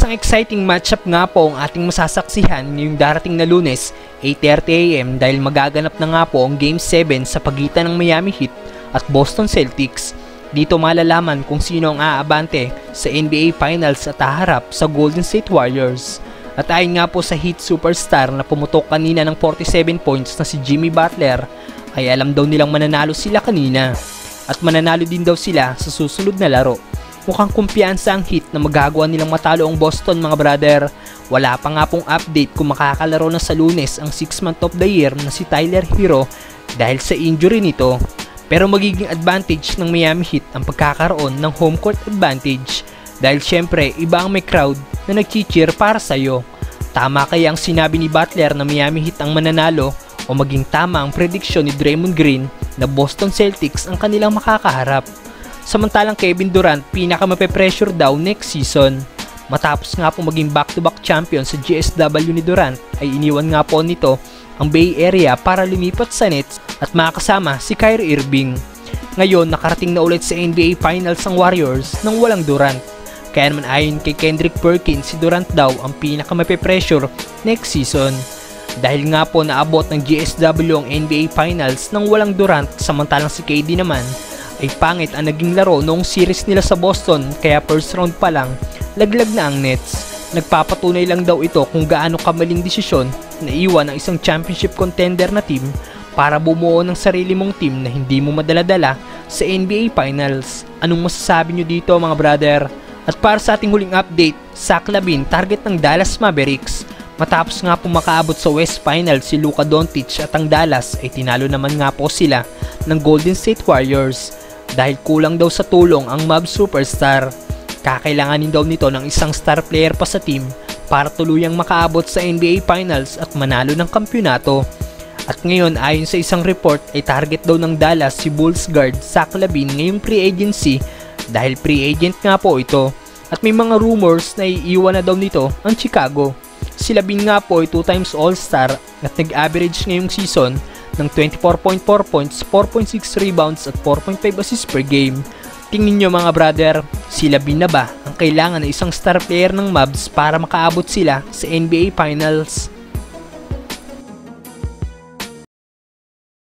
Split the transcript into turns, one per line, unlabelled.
Isang exciting matchup nga po ang ating masasaksihan ngayong darating na Lunes, 8:30 AM dahil magaganap na nga po ang Game 7 sa pagitan ng Miami Heat at Boston Celtics. Dito malalaman kung sino ang aabante sa NBA Finals at haharap sa Golden State Warriors. At ayon nga po sa Heat superstar na pumutok kanina ng 47 points na si Jimmy Butler, ay alam daw nilang mananalo sila kanina. At mananalo din daw sila sa susunod na laro. Mukhang kumpiyansa ang Heat na magagawa nilang matalo ang Boston mga brother. Wala pa nga pong update kung makakalaro na sa Lunes ang 6th month of the year na si Tyler Hero dahil sa injury nito. Pero magiging advantage ng Miami Heat ang pagkakaroon ng home court advantage dahil syempre iba ang may crowd na nag-cheer para sa'yo. Tama kaya ang sinabi ni Butler na Miami Heat ang mananalo o maging tama ang prediction ni Draymond Green na Boston Celtics ang kanilang makakaharap. Samantalang Kevin Durant pinaka-mape-pressure daw next season. Matapos nga po maging back-to-back champion sa GSW ni Durant ay iniwan nga po nito ang Bay Area para lumipat sa Nets at makasama si Kyrie Irving. Ngayon nakarating na ulit sa NBA Finals ang Warriors nang walang Durant. Kaya naman ayon kay Kendrick Perkins, si Durant daw ang pinaka-mape-pressure next season. Dahil nga po naabot ng GSW ang NBA Finals nang walang Durant, samantalang si KD naman ay pangit ang naging laro noong series nila sa Boston kaya first round pa lang laglag na ang Nets. Nagpapatunay lang daw ito kung gaano kamaling desisyon na iwan ang isang championship contender na team para bumuo ng sarili mong team na hindi mo madala-dala sa NBA Finals. Anong masasabi nyo dito mga brother? At para sa ating huling update, Zach LaVine target ng Dallas Mavericks. Matapos nga po makaabot sa West Finals si Luka Doncic at ang Dallas ay tinalo naman nga po sila ng Golden State Warriors. Dahil kulang daw sa tulong ang Mavs superstar. Kakailanganin daw nito ng isang star player pa sa team para tuluyang makaabot sa NBA Finals at manalo ng kampyonato. At ngayon ayon sa isang report ay target daw ng Dallas si Bulls guard Zach LaVine ngayong free agency dahil free agent nga po ito. At may mga rumors na iiwan na daw nito ang Chicago. Si LaVine nga po ay 2 times All-Star at nag-average ngayong season ng 24.4 points, 4.6 rebounds at 4.5 assists per game. Tingin nyo mga brother, si LaVine na ba ang kailangan ng isang star player ng Mavs para makaabot sila sa NBA Finals?